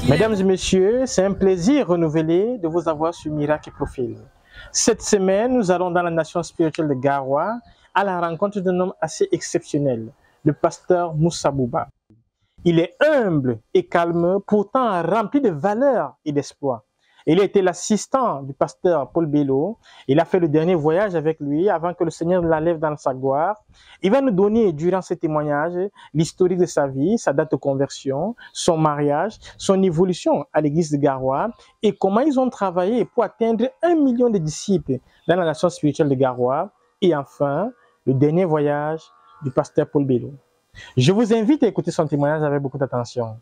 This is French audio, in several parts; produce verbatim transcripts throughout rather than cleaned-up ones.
Mesdames et messieurs, c'est un plaisir renouvelé de vous avoir sur Miracle Profil. Cette semaine, nous allons dans la nation spirituelle de Garoua à la rencontre d'un homme assez exceptionnel, le pasteur Moussa Bouba. Il est humble et calme, pourtant rempli de valeurs et d'espoir. Il a été l'assistant du pasteur Paul Bello. Il a fait le dernier voyage avec lui avant que le Seigneur l'enlève dans sa gloire. Il va nous donner, durant ce témoignage, l'historique de sa vie, sa date de conversion, son mariage, son évolution à l'église de Garoua et comment ils ont travaillé pour atteindre un million de disciples dans la nation spirituelle de Garoua. Et enfin, le dernier voyage du pasteur Paul Bello. Je vous invite à écouter son témoignage avec beaucoup d'attention.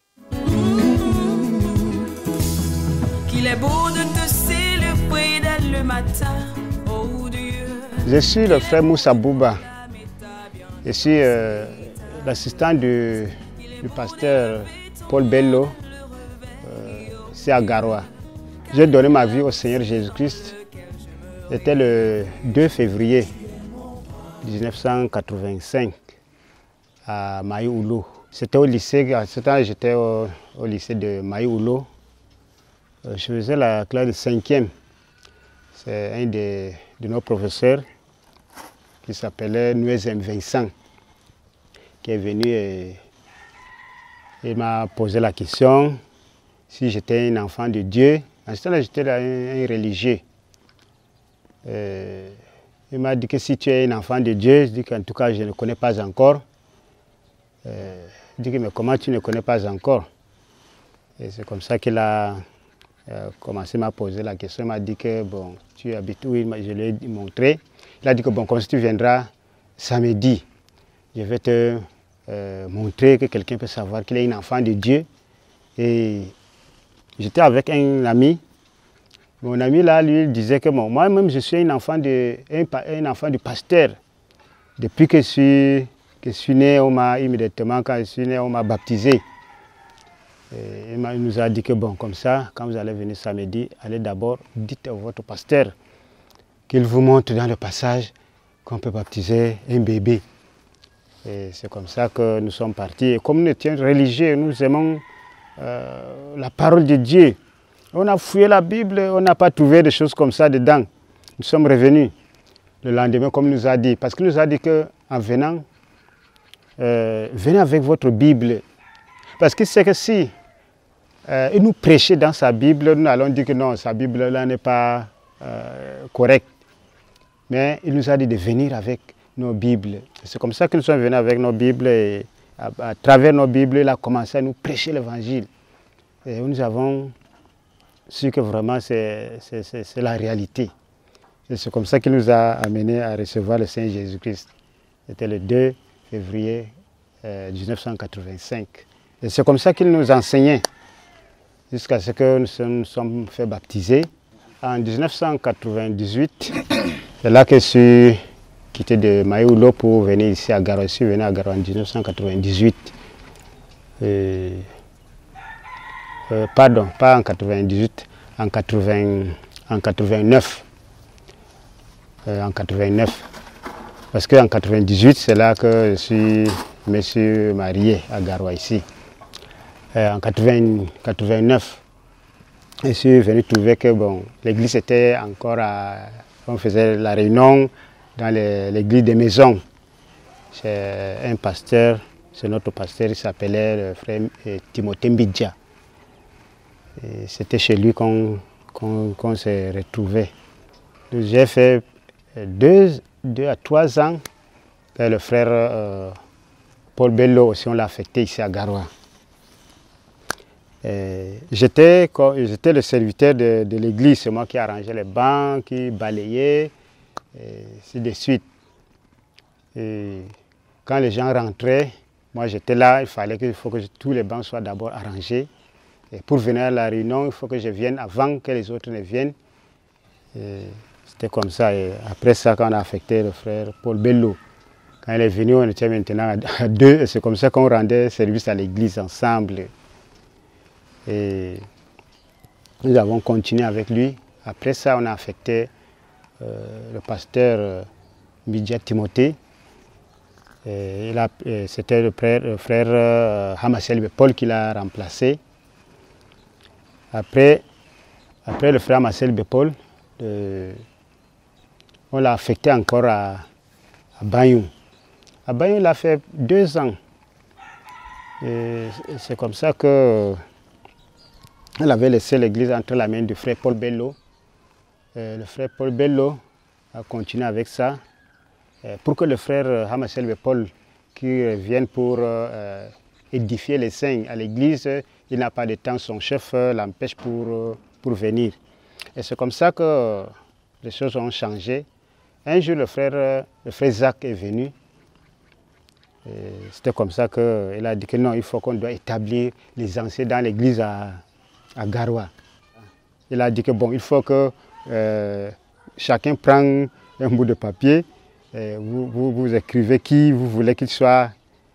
Qu'il est beau de te célébrer dès le matin, oh Dieu. Je suis le frère Moussa Bouba. Je suis euh, l'assistant du, du pasteur Paul Bello, euh, ici à Garoua. J'ai donné ma vie au Seigneur Jésus-Christ. C'était le deux février mille neuf cent quatre-vingt-cinq à Maïoulo. C'était au lycée, à ce temps j'étais au, au lycée de Maïoulo. Je faisais la classe de cinquième. C'est un de, de nos professeurs qui s'appelait Nuezem Vincent qui est venu et il m'a posé la question si j'étais un enfant de Dieu. En ce temps-là, j'étais un, un religieux. Euh, il m'a dit que si tu es un enfant de Dieu, je dis qu'en tout cas je ne connais pas encore. Euh, il dit que mais comment tu ne connais pas encore? Et c'est comme ça qu'il a Euh, commencé à me poser la question, il m'a dit que bon, tu habites où? Je lui ai montré. Il a dit que bon, comme si tu viendras samedi, je vais te euh, montrer que quelqu'un peut savoir qu'il est un enfant de Dieu. Et j'étais avec un ami. Mon ami là, lui, disait que bon, moi-même je suis un enfant de un, un enfant du pasteur. Depuis que je suis, que je suis né, on m'a immédiatement, quand je suis né, on m'a baptisé. Et il nous a dit que bon, comme ça, quand vous allez venir samedi, allez d'abord, dites à votre pasteur qu'il vous montre dans le passage qu'on peut baptiser un bébé. Et c'est comme ça que nous sommes partis. Et comme nous étions religieux, nous aimons euh, la parole de Dieu. On a fouillé la Bible, on n'a pas trouvé des choses comme ça dedans. Nous sommes revenus le lendemain, comme il nous a dit, parce qu'il nous a dit qu'en venant, euh, venez avec votre Bible. Parce que c'est que si euh, il nous prêchait dans sa Bible, nous allons dire que non, sa Bible là n'est pas euh, correcte. Mais il nous a dit de venir avec nos Bibles. C'est comme ça que nous sommes venus avec nos Bibles et à, à travers nos Bibles, il a commencé à nous prêcher l'Évangile. Et nous avons su que vraiment c'est la réalité. Et c'est comme ça qu'il nous a amenés à recevoir le Seigneur Jésus-Christ. C'était le deux février euh, mille neuf cent quatre-vingt-cinq. Et c'est comme ça qu'il nous enseignait, jusqu'à ce que nous nous sommes fait baptiser. En mille neuf cent quatre-vingt-dix-huit, c'est là que je suis quitté de Maïoulo pour venir ici à Garoua. Je suis venu à Garoua en mille neuf cent quatre-vingt-dix-huit. Et, euh, pardon, pas en quatre-vingt-dix-huit, en, quatre-vingts, en quatre-vingt-neuf. Euh, en quatre-vingt-neuf. Parce qu'en quatre-vingt-dix-huit, c'est là que je suis, me suis marié à Garoua ici. En quatre-vingt-neuf, je suis venu trouver que bon, l'église était encore à... On faisait la réunion dans l'église des maisons. C'est un pasteur, c'est notre pasteur, il s'appelait le frère Timothée Mbidja. C'était chez lui qu'on qu'on, qu'on s'est retrouvés. J'ai fait deux, deux à trois ans que le frère euh, Paul Bello aussi, on l'a affecté ici à Garoua. J'étais le serviteur de, de l'église, c'est moi qui arrangeais les bancs, qui balayais, et ainsi de suite. Et quand les gens rentraient, moi j'étais là, il fallait que, il faut que je, tous les bancs soient d'abord arrangés. Et pour venir à la réunion, il faut que je vienne avant que les autres ne viennent. C'était comme ça. Et après ça, quand on a affecté le frère Paul Bello, quand il est venu, on était maintenant à deux, c'est comme ça qu'on rendait service à l'église ensemble. Et nous avons continué avec lui. Après ça, on a affecté euh, le pasteur euh, Mbidja Timothée. C'était le frère, le frère euh, Hamassel Paul qui l'a remplacé. Après, après le frère Marcel Bepol, euh, on l'a affecté encore à, à Bagnoum. À Bagnoum, il a fait deux ans. C'est comme ça que elle avait laissé l'église entre la main du frère Paul Bello. Euh, le frère Paul Bello a continué avec ça. Euh, pour que le frère Hamacel Bepol qui revienne pour euh, édifier les saints à l'église, il n'a pas de temps, son chef l'empêche pour, pour venir. Et c'est comme ça que les choses ont changé. Un jour, le frère, le frère Zach est venu. C'était comme ça qu'il a dit que non, il faut qu'on doit établir les anciens dans l'église à, à Garoua. Il a dit que bon, il faut que euh, chacun prenne un bout de papier, et vous, vous, vous écrivez qui vous voulez qu'il soit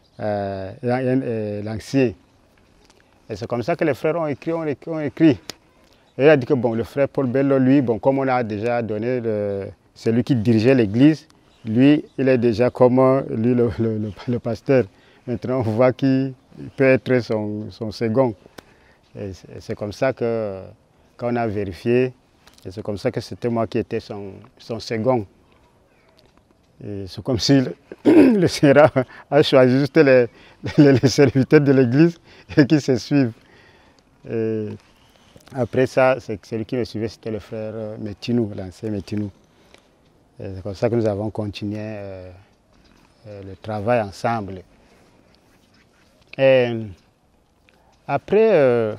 euh, l'ancien. Et c'est comme ça que les frères ont écrit, ont écrit, ont écrit. Et il a dit que bon, le frère Paul Bello, lui, bon, comme on a déjà donné, c'est lui qui dirigeait l'église. Lui, il est déjà comme lui, le, le, le, le pasteur. Maintenant, on voit qu'il peut être son, son second. C'est comme ça que, quand on a vérifié, c'est comme ça que c'était moi qui étais son, son second. C'est comme si le, le Seigneur a choisi juste les, les, les serviteurs de l'église et qui se suivent. Et après ça, celui qui me suivait, c'était le frère Métinou, l'ancien Métinou. C'est comme ça que nous avons continué euh, euh, le travail ensemble. Et après euh,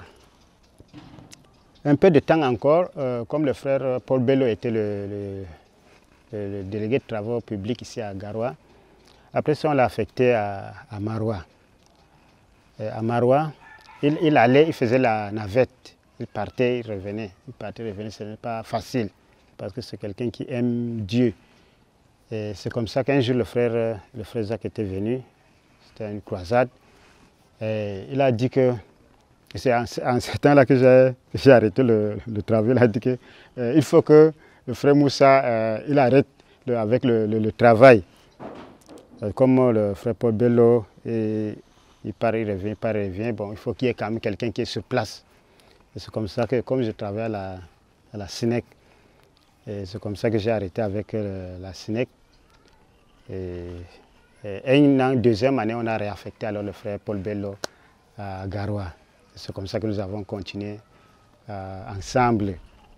un peu de temps encore, euh, comme le frère Paul Bello était le, le, le, le délégué de travaux publics ici à Garoua, après ça on l'a affecté à, à Maroua. Et à Maroua, il, il allait, il faisait la navette, il partait, il revenait, il partait, il revenait, ce n'est pas facile. Parce que c'est quelqu'un qui aime Dieu. Et c'est comme ça qu'un jour le frère, le frère Zach était venu, c'était une croisade, et il a dit que, c'est en, en ce temps-là que j'ai arrêté le, le travail, il a dit qu'il euh, faut que le frère Moussa euh, il arrête le, avec le, le, le travail. Comme le frère Paul Bello, et, il part, il revient, il part, il revient, bon, il faut qu'il y ait quand même quelqu'un qui est sur place. Et c'est comme ça que, comme je travaille à la, à la S I N E C, c'est comme ça que j'ai arrêté avec euh, la S I N E C. Et, et une deuxième année, on a réaffecté alors le frère Paul Bello à Garoua. C'est comme ça que nous avons continué euh, ensemble.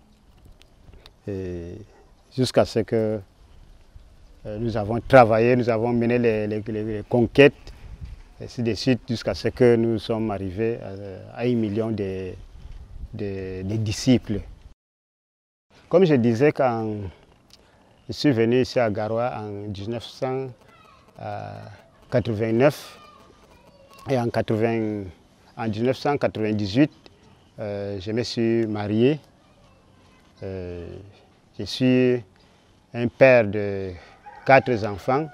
Jusqu'à ce que euh, nous avons travaillé, nous avons mené les, les, les conquêtes, et ainsi de suite, jusqu'à ce que nous sommes arrivés à, à un million de, de, de disciples. Comme je disais, quand je suis venu ici à Garoua en mille neuf cent quatre-vingt-neuf et en, quatre-vingts, en mille neuf cent quatre-vingt-dix-huit, euh, je me suis marié. Euh, je suis un père de quatre enfants,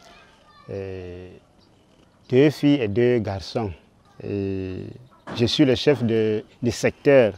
euh, deux filles et deux garçons. Et je suis le chef de, de secteur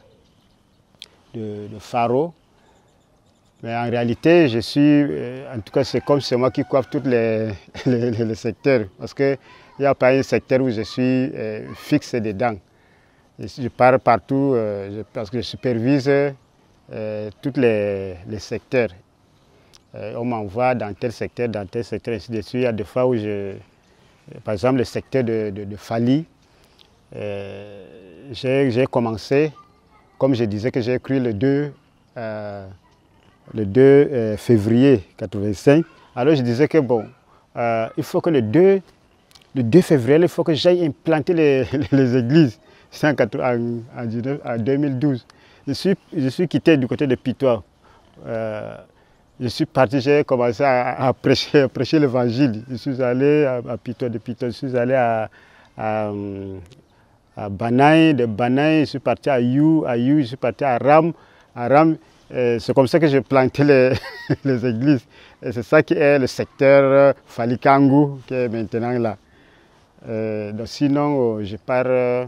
de, de Faro. Mais en réalité, je suis, euh, en tout cas, c'est comme c'est moi qui coiffe tous les, les, les secteurs. Parce qu'il n'y a pas un secteur où je suis euh, fixe dedans. Je, je pars partout euh, je, parce que je supervise euh, tous les, les secteurs. Euh, on m'envoie dans tel secteur, dans tel secteur, ainsi de suite. Il y a des fois où je, par exemple, le secteur de, de, de Fali, euh, j'ai commencé, comme je disais que j'ai cru le deux. Euh, le deux euh, février mille neuf cent quatre-vingt-cinq, alors je disais que bon, euh, il faut que le deux, le deux février, il faut que j'aille implanter les, les, les églises. C'était en, en, en deux mille douze. Je suis, je suis quitté du côté de Pitois. Euh, je suis parti, j'ai commencé à, à prêcher, à prêcher l'évangile. Je suis allé à, à Pitois, de Pitois, je suis allé à, à, à Banaï, de Banaï, je suis parti à You, à You, je suis parti à Ram, à Ram. C'est comme ça que j'ai planté les, les églises. Et c'est ça qui est le secteur Falikangu qui est maintenant là. Euh, donc sinon, je pars euh,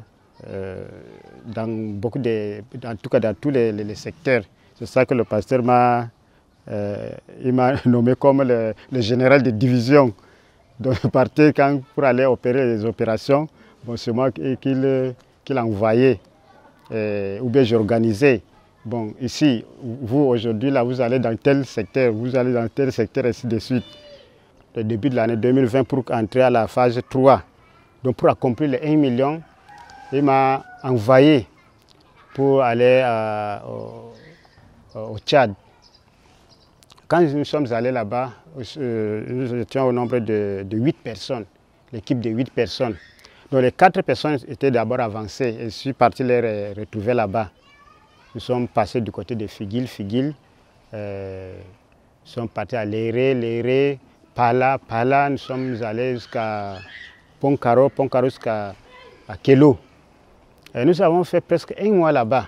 dans beaucoup de, en tout cas dans tous les, les, les secteurs. C'est ça que le pasteur m'a euh, nommé comme le, le général de division. Donc je partais quand, pour aller opérer les opérations. Bon, c'est moi qu'il qu'il envoyait. euh, ou bien j'organisais. Bon, ici, vous aujourd'hui, là, vous allez dans tel secteur, vous allez dans tel secteur, ainsi de suite. Le début de l'année deux mille vingt pour entrer à la phase trois. Donc pour accomplir les un million, il m'a envoyé pour aller euh, au, au Tchad. Quand nous sommes allés là-bas, euh, nous étions au nombre de, de huit personnes, l'équipe de huit personnes. Donc les quatre personnes étaient d'abord avancées et je suis parti les retrouver là-bas. Nous sommes passés du côté de Figuil, Figuil. Euh, nous sommes partis à Léré, Léré, Pala, Pala. Nous sommes allés jusqu'à Poncaro, Poncaro jusqu'à Kélo. Et nous avons fait presque un mois là-bas.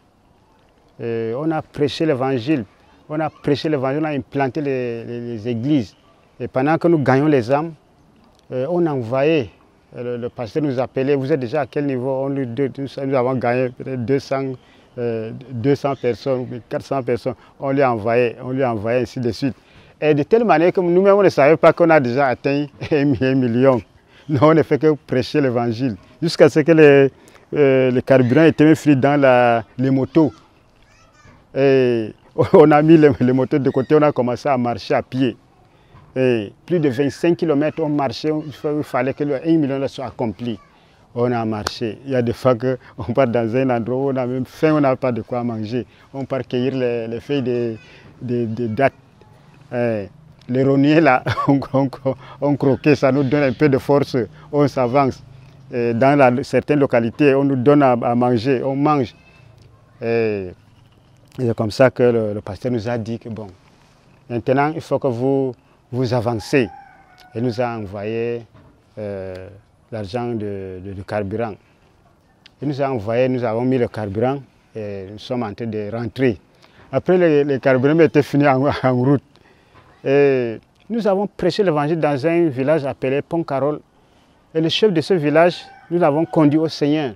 On a prêché l'évangile. On a prêché l'évangile, on a implanté les, les, les églises. Et pendant que nous gagnons les âmes, euh, on envoyait, le, le pasteur nous appelait, vous êtes déjà à quel niveau? On lui, deux, nous avons gagné peut-être deux cents, euh, deux cents personnes, quatre cents personnes. On lui envoyait, on lui envoyait ainsi de suite. Et de telle manière que nous-mêmes, on ne savait pas qu'on a déjà atteint un million. Non, on ne fait que prêcher l'évangile. Jusqu'à ce que les, euh, les carburants étaient fris dans la, les motos. Et on a mis les, les motos de côté, on a commencé à marcher à pied. Et plus de vingt-cinq kilomètres, on marchait, il fallait que le un million soit accompli. On a marché. Il y a des fois qu'on part dans un endroit où on a même faim, on n'a pas de quoi manger. On part cueillir les, les feuilles de, de, de dattes. Et les rogniers là, on, on, on croquait, ça nous donne un peu de force, on s'avance. Dans la, certaines localités, on nous donne à, à manger, on mange. Et c'est comme ça que le, le pasteur nous a dit que bon, maintenant il faut que vous, vous avancez. Il nous a envoyé euh, l'argent de, de, de carburant. Il nous a envoyé, nous avons mis le carburant et nous sommes en train de rentrer. Après, le, le carburant était fini en, en route. Et nous avons prêché l'évangile dans un village appelé Pont-Carole. Et le chef de ce village, nous l'avons conduit au Seigneur.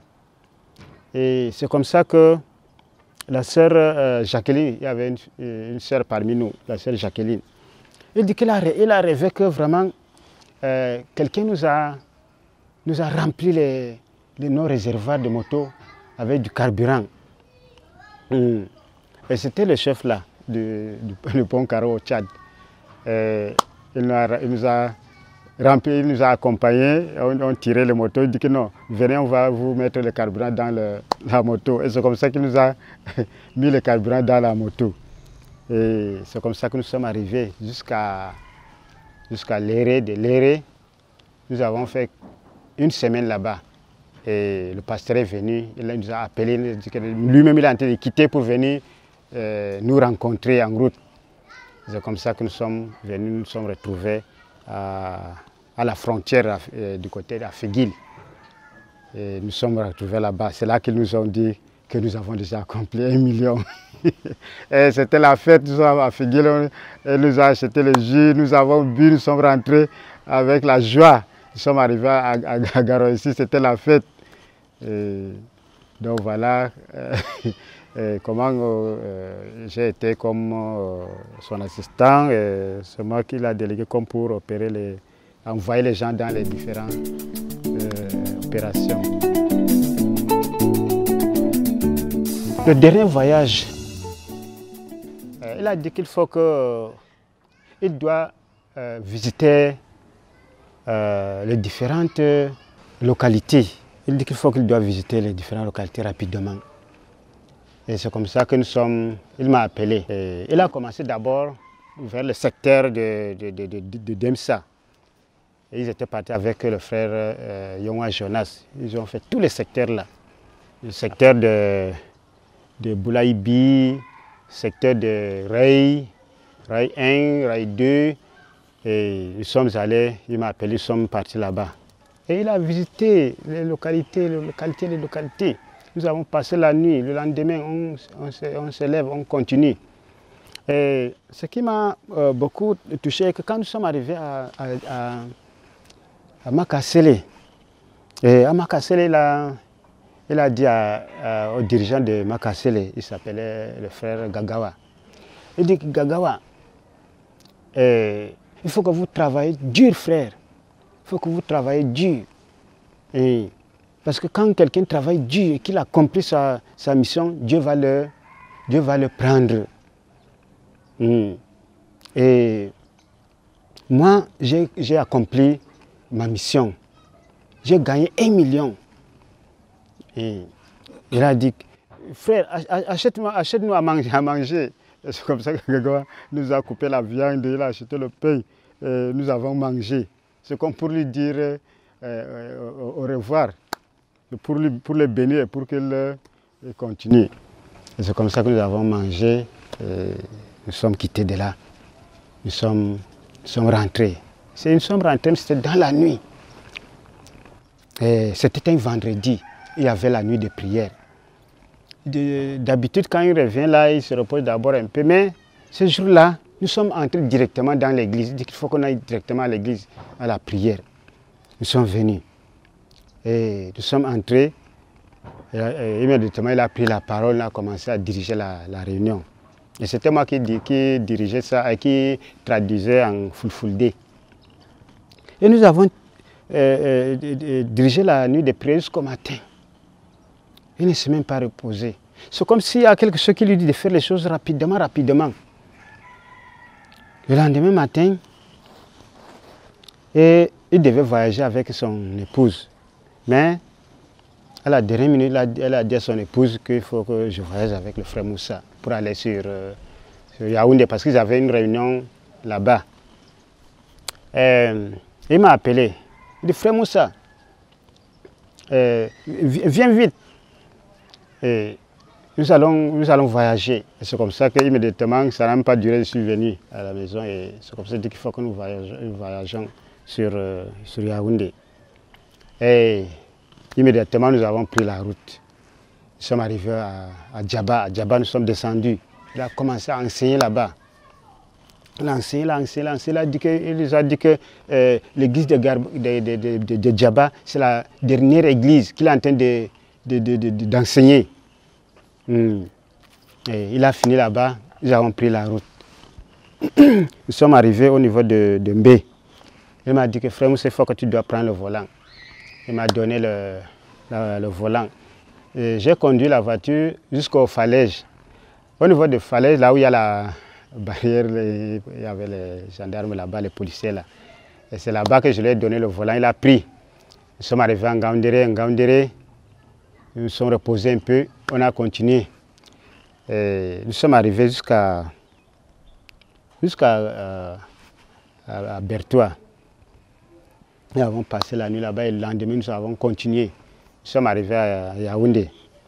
Et c'est comme ça que la sœur euh, Jacqueline, il y avait une, une sœur parmi nous, la sœur Jacqueline. Il dit qu'il a, il a rêvé que vraiment euh, quelqu'un nous a, nous a rempli les, les, nos réservoirs de moto avec du carburant. Hum. Et c'était le chef là, du, du, du Pont-Carole au Tchad. Et il, nous a, il nous a rempli, il nous a accompagnés, on, on tirait les motos, il dit que non, venez, on va vous mettre le carburant dans le, la moto. Et c'est comme ça qu'il nous a mis le carburant dans la moto. Et c'est comme ça que nous sommes arrivés jusqu'à jusqu'à Léré. De Léré, nous avons fait une semaine là-bas. Et le pasteur est venu, il nous a appelés, lui-même il est en train de quitter pour venir euh, nous rencontrer en route. C'est comme ça que nous sommes venus, nous nous sommes retrouvés à, à la frontière à, euh, du côté de Figuil. Et nous sommes retrouvés là-bas. C'est là qu'ils nous ont dit que nous avons déjà accompli un million. C'était la fête, nous sommes à Figuil, elle nous a acheté le jus, nous avons bu, nous sommes rentrés avec la joie. Nous sommes arrivés à, à, à Garo ici, c'était la fête. Et donc voilà euh, et comment euh, j'ai été comme euh, son assistant. C'est moi qui l'ai délégué comme pour opérer les, envoyer les gens dans les différentes euh, opérations. Le dernier voyage, euh, il a dit qu'il faut que euh, il doit euh, visiter euh, les différentes localités. Il dit qu'il faut qu'il doit visiter les différentes localités rapidement. Et c'est comme ça que nous sommes, il m'a appelé. Et il a commencé d'abord vers le secteur de, de, de, de, de Demsa. Et ils étaient partis avec le frère euh, Yonwa Jonas. Ils ont fait tous les secteurs là. Le secteur de, de Boulaïbi, secteur de Ray, Ray un, Ray deux. Et nous sommes allés, il m'a appelé, nous sommes partis là-bas. Et il a visité les localités, les localités, les localités. Nous avons passé la nuit, le lendemain, on, on, se, on se lève, on continue. Et ce qui m'a euh, beaucoup touché, c'est que quand nous sommes arrivés à, à, à, à Makasele, et à Makasele, il a, il a dit à, à, au dirigeant de Makasele, il s'appelait le frère Gagawa, il dit Gagawa, et, il faut que vous travaillez dur, frère. Il faut que vous travaillez dur. Et Parce que quand quelqu'un travaille dur et qu'il accomplit sa, sa mission, Dieu va le, Dieu va le prendre. Mm. Et moi, j'ai accompli ma mission. J'ai gagné un million. Et il a dit, frère, achète-nous achète à manger. À manger. C'est comme ça que Grégoire nous a coupé la viande, il a acheté le pain. Et nous avons mangé. C'est comme pour lui dire euh, euh, au, au revoir, pour, lui, pour le bénir et pour qu'il continue. Et c'est comme ça que nous avons mangé. Et nous sommes quittés de là. Nous sommes, nous sommes rentrés. Nous sommes rentrés, c'était dans la nuit. C'était un vendredi. Il y avait la nuit de prière. D'habitude, quand il revient là, il se repose d'abord un peu. Mais ce jour-là, nous sommes entrés directement dans l'église. Il dit qu'il faut qu'on aille directement à l'église, à la prière. Nous sommes venus. Et nous sommes entrés. Et, et immédiatement, il a pris la parole, il a commencé à diriger la, la réunion. Et c'était moi qui, qui dirigeais ça et qui traduisais en fulfulde. Et nous avons euh, euh, dirigé la nuit de prière jusqu'au matin. Il ne s'est même pas reposé. C'est comme s'il y a quelque chose qui lui dit de faire les choses rapidement, rapidement. Le lendemain matin, et il devait voyager avec son épouse. Mais à la dernière minute, elle a dit à son épouse qu'il faut que je voyage avec le frère Moussa pour aller sur, euh, sur Yaoundé parce qu'ils avaient une réunion là-bas. Il m'a appelé. Il dit, frère Moussa, euh, viens vite. Et nous allons, nous allons voyager. C'est comme ça qu'immédiatement, ça n'a même pas duré, je suis venu à la maison. Et c'est comme ça qu'il faut que nous voyageons, voyageons sur, euh, sur Yaoundé. Et immédiatement, nous avons pris la route. Nous sommes arrivés à, à Djaba. À Djaba, nous sommes descendus. Il a commencé à enseigner là-bas. Il a enseigné, il a enseigné, il a enseigné. Il, a dit que, il nous a dit que euh, l'église de, de, de, de, de, de Djaba, c'est la dernière église qu'il est en train de... d'enseigner. De, de, de, mmh. Il a fini là-bas, nous avons pris la route. Nous sommes arrivés au niveau de, de Mbé. Il m'a dit que frère Moussa, il faut que tu dois prendre le volant. Il m'a donné le, le, le volant. J'ai conduit la voiture jusqu'aux falaises. Au niveau des falaises, là où il y a la barrière, les, il y avait les gendarmes là-bas, les policiers là. Et c'est là-bas que je lui ai donné le volant, il a pris. Nous sommes arrivés en Ngaoundéré, en Ngaoundéré. Nous nous sommes reposés un peu, on a continué. Et nous sommes arrivés jusqu'à jusqu'à euh, à, à Bertois. Nous avons passé la nuit là-bas et le lendemain nous avons continué. Nous sommes arrivés à Yaoundé.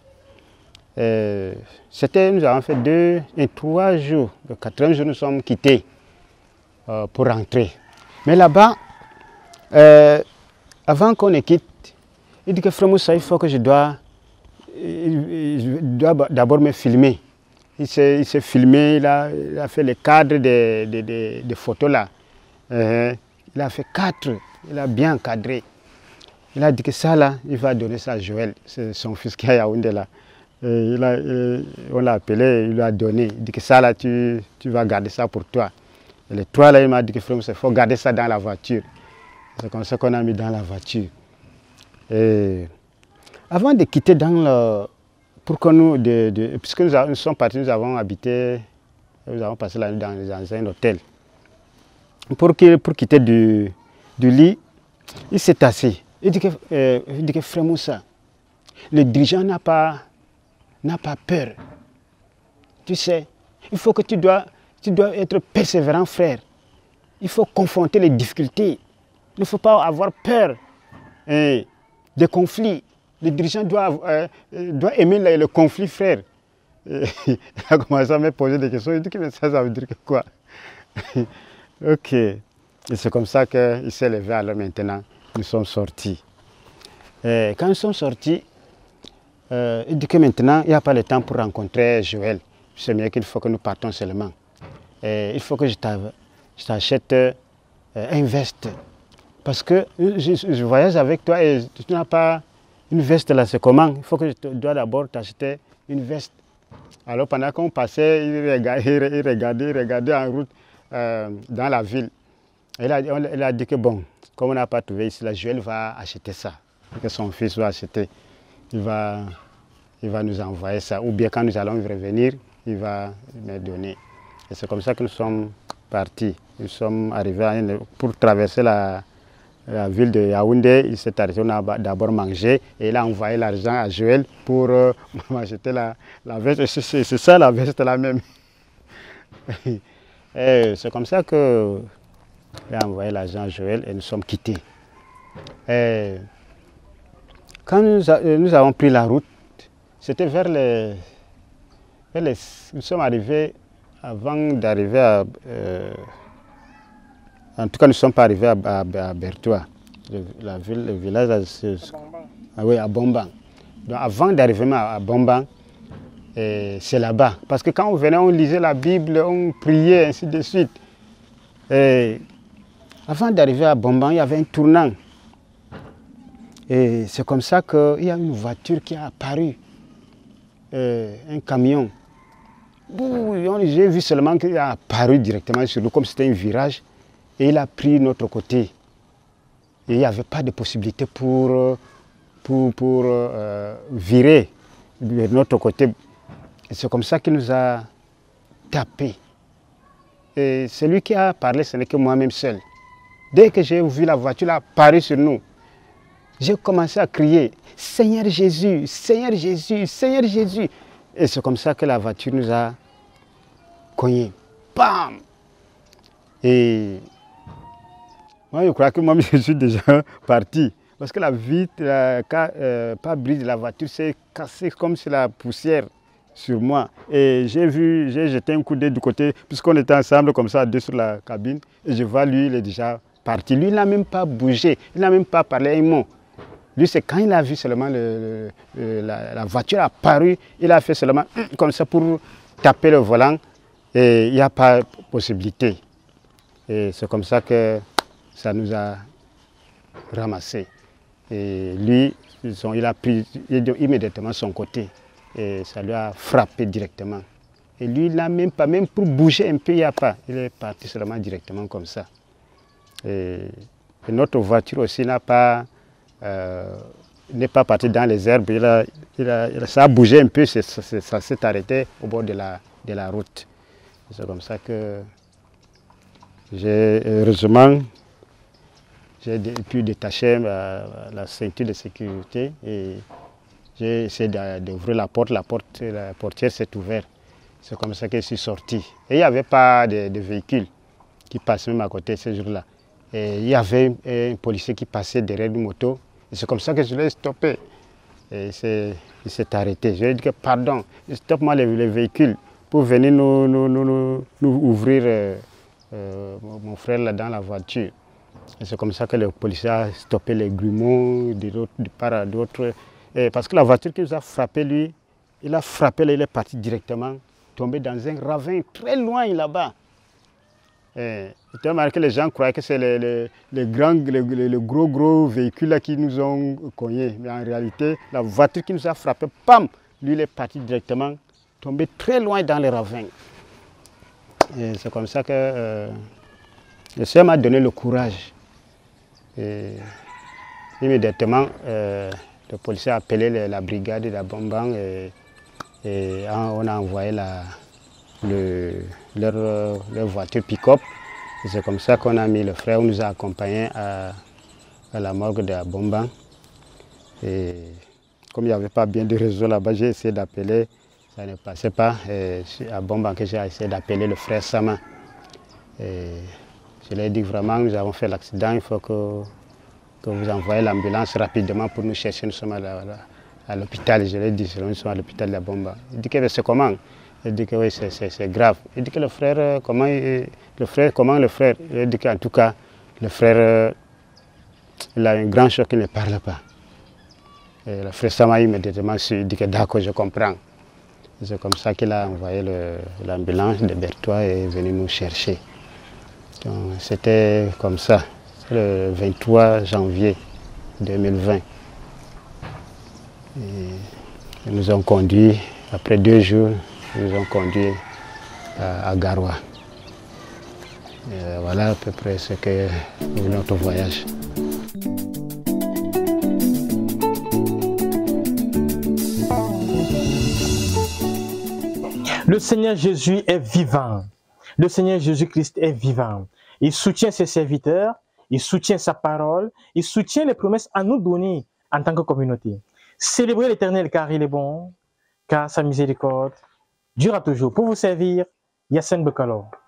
C'était, nous avons fait deux et trois jours. Le quatrième jour, nous sommes quittés euh, pour rentrer. Mais là-bas, euh, avant qu'on ne quitte, il dit que frère Moussa, il faut que je dois il doit d'abord me filmer. Il s'est filmé, il a, il a fait les cadres des de, de, de photos là. Euh, il a fait quatre, il a bien cadré. Il a dit que ça là, il va donner ça à Joël, c'est son fils qui est à Yaoundé là. Et il a, il, on l'a appelé, il lui a donné. Il dit que ça là, tu, tu vas garder ça pour toi. Et les trois là, il m'a dit que frère, il faut garder ça dans la voiture. C'est comme ça qu'on a mis dans la voiture. Et avant de quitter dans le... Pour que nous... De, de, puisque nous, avons, nous sommes partis, nous avons habité... Nous avons passé la nuit dans, dans un hôtel. Pour, que, pour quitter du, du lit, il s'est assis. Il dit que, euh, il dit que frère Moussa, le dirigeant n'a pas, n'a pas peur. Tu sais, il faut que tu dois, tu dois être persévérant, frère. Il faut confronter les difficultés. Il ne faut pas avoir peur hein, des conflits. Le dirigeant doit, euh, doit aimer le, le conflit, frère. Et il a commencé à me poser des questions. Il dit que ça, ça veut dire que quoi? Ok. Et c'est comme ça qu'il s'est levé. Alors maintenant, nous sommes sortis. Et quand nous sommes sortis, euh, il dit que maintenant, il n'y a pas le temps pour rencontrer Joël. C'est mieux qu'il faut que nous partons seulement. Et il faut que je t'achète euh, un veste. Parce que je, je voyage avec toi et tu n'as pas... Une veste là, c'est comment? Il faut que je dois d'abord t'acheter une veste. Alors pendant qu'on passait, il regardait, il regardait, il regardait en route euh, dans la ville. Il a, il a dit que bon, comme on n'a pas trouvé ici, là, Joël va acheter ça. que son fils va acheter, il va, il va nous envoyer ça. Ou bien quand nous allons revenir, il va me donner. Et c'est comme ça que nous sommes partis. Nous sommes arrivés à une, pour traverser la, la ville de Yaoundé. Il s'est arrêté, on a d'abord mangé et il a envoyé l'argent à Joël pour euh, m'acheter la, la veste. C'est ça la veste là même. C'est comme ça que il a envoyé l'argent à Joël et nous sommes quittés. Et quand nous, a, nous avons pris la route, c'était vers les, vers les... Nous sommes arrivés, avant d'arriver à... Euh, en tout cas, nous ne sommes pas arrivés à, à, à Bertoua, le, la ville, le village à, ah oui, à Bomban. Donc avant d'arriver à, à Bomban, c'est là-bas. Parce que quand on venait, on lisait la Bible, on priait, ainsi de suite. Et avant d'arriver à Bomban, il y avait un tournant. Et c'est comme ça qu'il y a une voiture qui a apparu, euh, un camion. J'ai vu seulement qu'il a apparu directement sur nous, comme c'était un virage, et il a pris notre côté. Et il n'y avait pas de possibilité pour, pour, pour euh, virer de notre côté. C'est comme ça qu'il nous a tapé. Et celui qui a parlé, ce n'est que moi-même seul. Dès que j'ai vu la voiture apparaître sur nous, j'ai commencé à crier « Seigneur Jésus, Seigneur Jésus, Seigneur Jésus !» Et c'est comme ça que la voiture nous a cogné. Bam! Et moi, je crois que moi, je suis déjà parti. Parce que la vitre, la, euh, pas brise de la voiture, s'est cassée comme si la poussière sur moi. Et j'ai vu, j'ai jeté un coup d'œil du côté, puisqu'on était ensemble comme ça, deux sur la cabine. Et je vois lui, il est déjà parti. Lui, il n'a même pas bougé, il n'a même pas parlé un mot. Lui, c'est quand il a vu seulement le, le, la, la voiture apparue, il a fait seulement comme ça pour taper le volant. Et il n'y a pas de possibilité. Et c'est comme ça que ça nous a ramassés. Et lui, il a pris immédiatement son côté. Et ça lui a frappé directement. Et lui, il n'a même pas, même pour bouger un peu, il n'y a pas. Il est parti seulement directement comme ça. Et, et notre voiture aussi n'a pas, euh, n'est pas partie dans les herbes. Il a, il a, il a, ça a bougé un peu, ça s'est arrêté au bord de la, de la route. C'est comme ça que j'ai, heureusement, j'ai pu détacher la, la ceinture de sécurité et j'ai essayé d'ouvrir la porte, la, porte, la portière s'est ouverte. C'est comme ça que je suis sorti. Et il n'y avait pas de, de véhicule qui passait même à côté ce jour-là. Et il y avait un policier qui passait derrière une moto. Et c'est comme ça que je l'ai stoppé. Et il s'est arrêté. Je lui ai dit que pardon, stoppe-moi les, les véhicules pour venir nous, nous, nous, nous, nous ouvrir euh, euh, mon frère là dans la voiture. Et c'est comme ça que le policier a stoppé les grumeaux de part à d'autre. Parce que la voiture qui nous a frappé, lui, il a frappé, là, il est parti directement, tombé dans un ravin très loin là-bas. Tellement que les gens croyaient que c'est les, les, les grands, les, les gros gros véhicules là, qui nous ont cognés. Mais en réalité, la voiture qui nous a frappé, pam, lui, il est parti directement, tombé très loin dans les ravins. Et c'est comme ça que euh, le Seigneur m'a donné le courage. Et immédiatement, euh, le policier a appelé la, la brigade de la Bomban et, et on a envoyé la, le, leur, leur voiture pick-up. C'est comme ça qu'on a mis le frère, on nous a accompagnés à, à la morgue de la Bomban. Et comme il n'y avait pas bien de réseau là-bas, j'ai essayé d'appeler, ça ne passait pas. Et à Bomban que j'ai essayé d'appeler le frère Sama. Et je lui ai dit vraiment, nous avons fait l'accident, il faut que que vous envoyez l'ambulance rapidement pour nous chercher. Nous sommes à l'hôpital. Je l'ai dit, nous sommes à l'hôpital de la Bomba. Il dit que c'est comment? Il dit que oui, c'est grave. Il dit que le frère, comment il, le frère, comment le frère? Il dit qu'en tout cas, le frère, il a un grand choc, il ne parle pas. Et le frère Sama immédiatement il dit que d'accord, je comprends. C'est comme ça qu'il a envoyé l'ambulance de Bertoua et est venu nous chercher. C'était comme ça. Le vingt-trois janvier deux mille vingt. Et ils nous ont conduits, après deux jours, ils nous ont conduits à, à Garoua. Et voilà à peu près ce que notre voyage. Le Seigneur Jésus est vivant. Le Seigneur Jésus-Christ est vivant. Il soutient ses serviteurs, il soutient sa parole, il soutient les promesses à nous donner en tant que communauté. Célébrez l'Éternel car il est bon, car sa miséricorde durera toujours. Pour vous servir, Yassine Bekalo.